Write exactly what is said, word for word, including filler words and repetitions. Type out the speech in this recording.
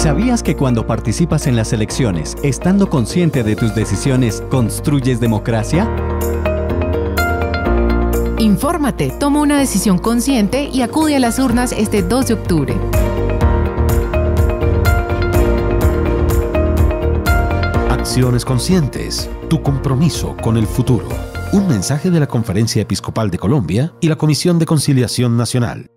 ¿Sabías que cuando participas en las elecciones, estando consciente de tus decisiones, construyes democracia? Infórmate, toma una decisión consciente y acude a las urnas este dos de octubre. Acciones conscientes, tu compromiso con el futuro. Un mensaje de la Conferencia Episcopal de Colombia y la Comisión de Conciliación Nacional.